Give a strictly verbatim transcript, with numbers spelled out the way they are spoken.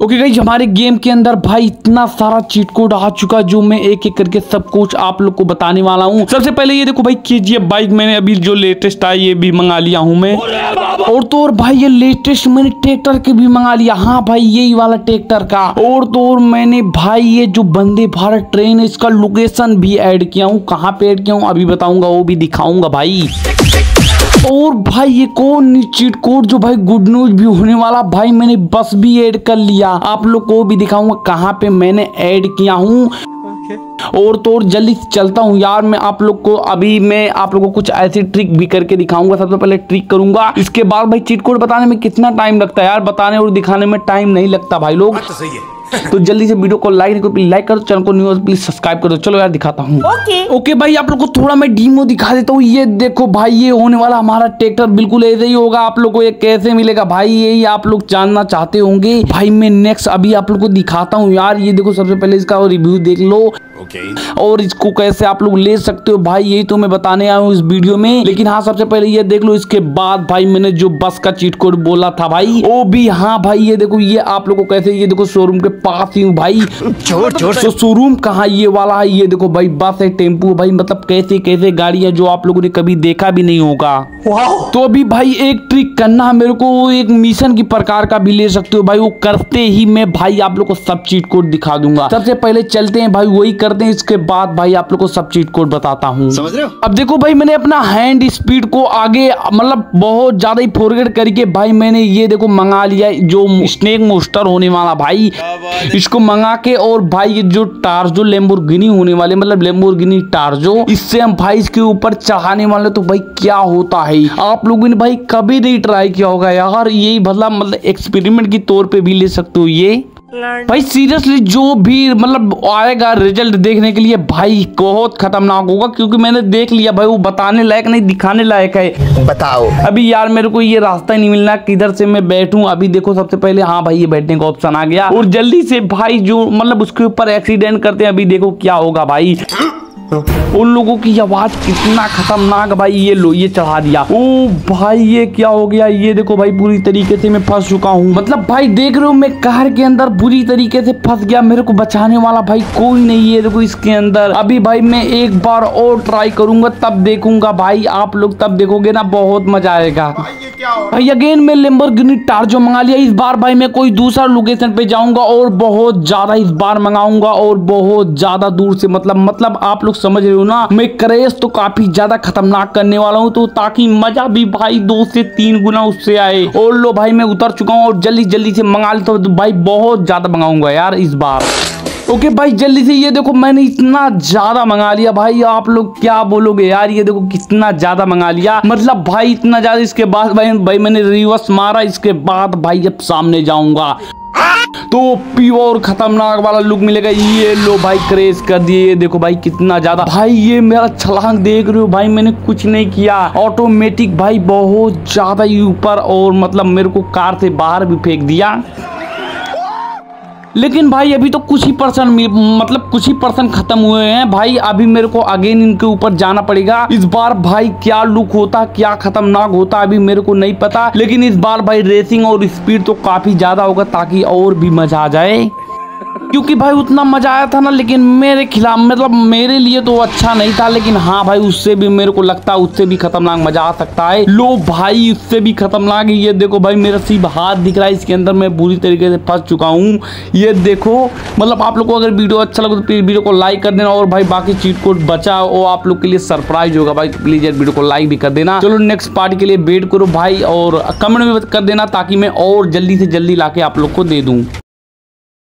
Okay guys, हमारे game के अंदर भाई इतना सारा चीट कोड आ चुका जो मैं एक एक करके सब कुछ आप लोग को बताने वाला हूँ। सबसे पहले ये देखो भाई, केजीएफ बाइक मैंने अभी जो लेटेस्ट आई ये भी मंगा लिया हूँ मैं। और तो और भाई ये लेटेस्ट मैंने ट्रैक्टर के भी मंगा लिया। हाँ भाई, यही वाला ट्रैक्टर का। और तो और मैंने भाई ये जो वंदे भारत ट्रेन है इसका लोकेशन भी ऐड किया हूँ। कहाँ पे ऐड किया हूँ अभी बताऊंगा, वो भी दिखाऊंगा भाई। और भाई ये कौन चीट कोड जो भाई गुड न्यूज भी होने वाला, भाई मैंने बस भी ऐड कर लिया। आप लोग को भी दिखाऊंगा कहाँ पे मैंने ऐड किया हूँ। और तो और जल्दी से चलता हूँ यार मैं आप लोग को। अभी मैं आप लोगों को कुछ ऐसी ट्रिक भी करके दिखाऊंगा। सबसे पहले ट्रिक करूंगा, इसके बाद भाई चीट कोड बताने में कितना टाइम लगता है यार, बताने और दिखाने में टाइम नहीं लगता भाई लोग। तो सही है। तो जल्दी से वीडियो को लाइक करो, प्लीज लाइक करो, चैनल को न्यू प्लीज सब्सक्राइब करो। चलो यार दिखाता हूँ। ओके ओके भाई, आप लोग को थोड़ा मैं डीमो दिखा देता हूँ। ये देखो भाई, ये होने वाला हमारा ट्रैक्टर बिल्कुल ऐसे ही होगा। आप लोग को ये कैसे मिलेगा भाई, यही आप लोग जानना चाहते होंगे भाई। मैं नेक्स्ट अभी आप लोग को दिखाता हूँ यार। ये देखो, सबसे पहले इसका रिव्यू देख लो। Okay. और इसको कैसे आप लोग ले सकते हो भाई, यही तो मैं बताने आया हूँ इस वीडियो में। लेकिन हाँ, सबसे पहले ये देख लो। इसके बाद भाई मैंने जो बस का चीट कोड बोला था भाई, वो भी हाँ भाई ये देखो, ये आप लोग को कैसे, ये देखो शोरूम के पास ही हूँ भाई। जोर जोर से शोरूम कहाँ, ये वाला है। ये देखो भाई, बस है, टेम्पो भाई, मतलब कैसे कैसे गाड़ी है जो आप लोगों ने कभी देखा भी नहीं होगा। तो अभी भाई एक ट्रिक करना है मेरे को, एक मिशन की प्रकार का भी ले सकते हो भाई। वो करते ही मैं भाई आप लोग को सब चीट कोड दिखा दूंगा। सबसे पहले चलते हैं भाई, वही करते हैं। इसके बाद भाई आप लोग को सब चीट कोड बताता हूँ, समझ रहे हो। अब देखो भाई, मैंने अपना हैंड स्पीड को आगे मतलब बहुत ज्यादा ही फॉरवर्ड करके भाई मैंने ये देखो मंगा लिया जो स्नेक मोस्टर होने वाला भाई। इसको मंगा के और भाई ये जो टार्जो लैम्बोर्गिनी होने वाले, मतलब लैम्बोर्गिनी टार्जो, इससे हम भाई इसके ऊपर चढ़ाने वाले। तो भाई क्या होता है, आप लोगों ने भाई कभी नहीं ट्राई किया होगा यार। यही मतलब मतलब एक्सपेरिमेंट की तौर पे भी ले सकते हो ये भाई। सीरियसली जो भी मतलब आएगा रिजल्ट देखने के लिए भाई बहुत खतरनाक होगा, क्योंकि मैंने देख लिया भाई। वो बताने लायक नहीं, दिखाने लायक है। बताओ अभी यार, मेरे को ये रास्ता ही नहीं मिलना किधर से मैं बैठूं। अभी देखो, सबसे पहले हाँ भाई ये बैठने का ऑप्शन आ गया। और जल्दी से भाई जो मतलब उसके ऊपर एक्सीडेंट करते हैं, अभी देखो क्या होगा भाई। उन लोगों की आवाज कितना खतरनाक भाई। ये लो, ये चढ़ा दिया। ओ भाई ये क्या हो गया, ये देखो भाई पूरी तरीके से मैं फंस चुका हूँ। मतलब भाई देख रहे हो, मैं कार के अंदर बुरी तरीके से फंस गया। मेरे को बचाने वाला भाई कोई नहीं है देखो इसके अंदर। अभी भाई मैं एक बार और ट्राई करूंगा, तब देखूंगा भाई आप लोग, तब देखोगे ना बहुत मजा आएगा भाई। अगेन मैं लैम्बोर्गिनी टार्जो मंगा लिया। इस बार भाई मैं कोई दूसरा लोकेशन पे जाऊंगा और बहुत ज्यादा इस बार मंगाऊंगा, और बहुत ज्यादा दूर से। मतलब मतलब आप लोग समझ रहे हो ना, मैं क्रेश तो काफी ज्यादा खतरनाक करने वाला हूँ, तो ताकि मजा भी भाई दो से तीन गुना उससे आए। और लो भाई मैं उतर चुका हूँ और जल्दी जल्दी से मंगा लेता हूँ। तो भाई बहुत ज्यादा मंगाऊंगा यार इस बार। ओके भाई जल्दी से, ये देखो मैंने इतना ज्यादा मंगा लिया भाई। आप लोग क्या बोलोगे यार, ये देखो कितना ज्यादा मंगा लिया। मतलब भाई इतना ज्यादा। इसके बाद भाई भाई मैंने रिवर्स मारा। इसके बाद भाई अब सामने जाऊंगा तो प्योर खतरनाक वाला लुक मिलेगा। ये लो भाई, क्रेश कर दिए। ये देखो भाई कितना ज्यादा भाई। ये मेरा छलांग देख रहे हो भाई, मैंने कुछ नहीं किया। ऑटोमेटिक भाई बहुत ज्यादा ही ऊपर, और मतलब मेरे को कार से बाहर भी फेंक दिया। लेकिन भाई अभी तो कुछ ही परसेंट मतलब कुछ ही परसेंट खत्म हुए हैं भाई। अभी मेरे को अगेन इनके ऊपर जाना पड़ेगा। इस बार भाई क्या लुक होता, क्या खतरनाक होता अभी मेरे को नहीं पता। लेकिन इस बार भाई रेसिंग और स्पीड तो काफी ज्यादा होगा, ताकि और भी मजा आ जाए। क्योंकि भाई उतना मजा आया था ना, लेकिन मेरे खिलाफ मतलब मेरे लिए तो अच्छा नहीं था। लेकिन हाँ भाई, उससे भी मेरे को लगता है उससे भी खतरनाक मजा आ सकता है। लो भाई, उससे भी खतरनाक है। ये देखो भाई, मेरा सिर्फ हाथ दिख रहा है, इसके अंदर मैं बुरी तरीके से फंस चुका हूँ। ये देखो, मतलब आप लोग को अगर वीडियो अच्छा लगे तो प्लीज वीडियो को लाइक कर देना। और भाई बाकी चीट कोड बचा वो आप लोग के लिए सरप्राइज होगा भाई, तो प्लीज यार वीडियो को लाइक भी कर देना। चलो नेक्स्ट पार्ट के लिए वेट करो भाई, और कमेंट में कर देना, ताकि मैं और जल्दी से जल्दी ला के आप लोग को दे दूँ।